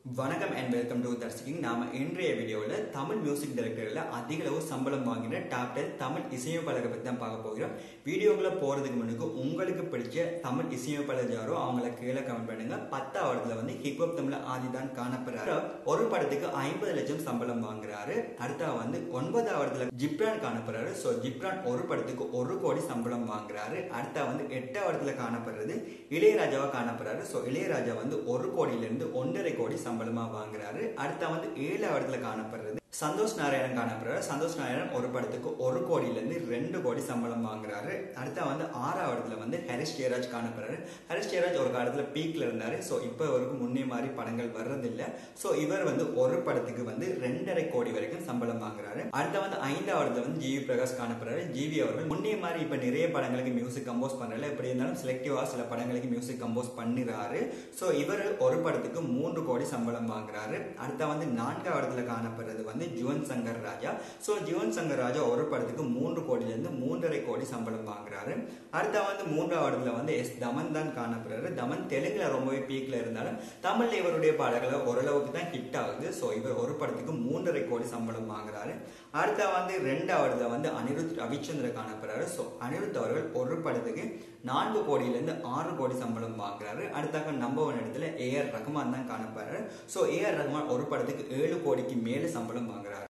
வணக்கம் and welcome to தர்சிகிங். நாம இன்றைய வீடியோல தமிழ் மியூசிக் டைரக்டர்ல அதிக அளவு சம்பளம் வாங்கின டாப் 10 தமிழ் இசையமைப்பாளர்களை பத்தி தான் பார்க்க போகிறோம். வீடியோக்குள்ள போறதுக்கு முன்னுக்கு உங்களுக்கு பிடிச்ச தமிழ் இசையமைப்பாளர் யாரோ அவங்கள கீழே கமெண்ட் பண்ணுங்க. 10வது இடத்துல வந்து ஹிப்ஹாப் தமிழ்ல ஆதிதான் காணப்படுறாரு. ஒரு படத்துக்கு 50 லட்சம் சம்பளம் வாங்குறாரு. அடுத்த வந்து 9வது இடத்துல ஜிப்ரான் காணப்படுறாரு. சோ ஜிப்ரான் ஒரு படத்துக்கு 1 கோடி சம்பளம் வாங்குறாரு. அடுத்த வந்து 8வது இடத்துல காணப்படுறது இளையராஜாவா காணப்படுறாரு. சோ இளையராஜா வந்து 1 கோடியில இருந்து 1.5 கோடி சம்பளமா வாங்குறாரு. அடுத்த வந்து 7வது இடத்துல காணப்படுறது சந்தோஷ் நாராயணன் காணப்படுறாரு. சந்தோஷ் நாராயணன் ஒரு படத்துக்கு 1 கோடியில இருந்து 2 கோடி சம்பளம் வாங்குறாரு. அடுத்த வந்து 6வது இடத்துல வந்து ஹரிஷ் ஜெயராஜ் காணப்படுறாரு. ஹரிஷ் ஜெயராஜ் ஒரு காலத்துல பீக்ல இருந்தாரு. சோ இப்ப வரைக்கும் முன்னே மாதிரி படங்கள் வர்றதில்ல. சோ இவர் வந்து ஒரு படத்துக்கு வந்து 2.5 கோடி வரைக்கும் சம்பளம் வாங்குறாரு. அடுத்த வந்து 5வது இடத்துல வந்து ஜிவி பிரகாஷ் காணப்படுறாரு. ஜிவி அவர்கள் முன்னே மாதிரி இப்ப நிறைய படங்களுக்கு மியூசிக் கம்போஸ் பண்றல, எப்படி இருந்தாலும் செலக்டிவா சில படங்களுக்கு மியூசிக் கம்போஸ் பண்ணிடுறாரு. சோ இவர் ஒரு படத்துக்கு 3 கோடி சம்பளம் வாங்குறாரு. அடுத்த வந்து 4வது இடத்துல காணப்படுறது வந்து ஜுவன் சங்கர் ராஜா. சோ ஜுவன் சங்கர் ராஜா ஒரு படத்துக்கு 3 கோடியில இருந்து 3.5 கோடி சம்பளம் வாங்குறாரு. அடுத்த வந்து 3வது இடத்துல வந்து எஸ் தமன் தான் காணப்படுறாரு. தமன் தெலுங்குல ரொம்பவே பீக்ல இருந்தாலும் தமிழ்ல இவருடைய பாடல்கள் ஓரளவுக்கு தான் ஹிட் ஆகுது. சோ இவர் ஒரு படத்துக்கு 3.5 கோடி சம்பளம் வாங்குறாரு. அடுத்த வந்து 2வது வந்து அனிருத் ரவிச்சந்திர காணப்படுறாரு. சோ அனிருத் அவர்கள் ஒரு படத்துக்கு 4 கோடியில இருந்து 6 கோடி சம்பளம் வாங்குறாரு. அடுத்த நம்பர் 1 இடத்துல ஏஆர் ரஹ்மான் தான் காணப்படுறாரு. சோ ஏஆர் ரஹ்மான் ஒரு படத்துக்கு 7 கோடிக்கு மேல சம்பளம் வாங்குறாரு.